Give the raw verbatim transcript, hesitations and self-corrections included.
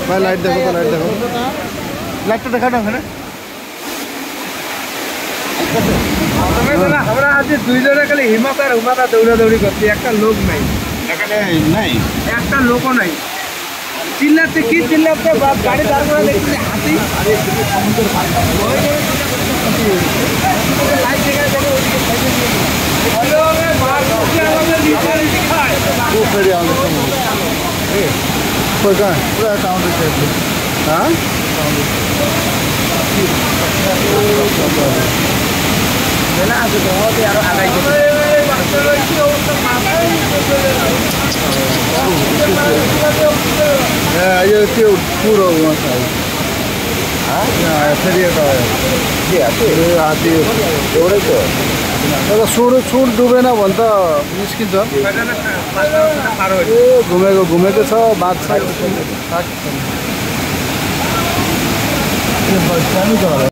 भाई लाइट देखो तो लाइट देखो लाइट तो देखा ना আমরা আজ দুইজনে খালি হিমাতার হুমাতা দৌড়াদৌড়ি করছি একটা লোক নাই এখানে নাই একটা লোকও নাই চিল্লাতে কি চিল্লাতে গাড়ি দাঁড় করে দেখছি হাতি कोई कहाँ पूरा टाउन हाँ ये त्यो पूरा वहाँ से हाँ फिर ये का ये आते आते एवढे तो तर सुड सुड डुबेन भने त निस्किन्छ ए घुमेको घुमेको छ बात छ